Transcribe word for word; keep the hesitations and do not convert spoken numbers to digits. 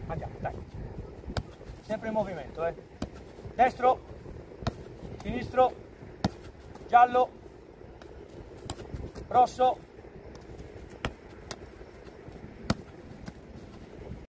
Andiamo, dai. Sempre in movimento, eh. Destro, sinistro, giallo, rosso,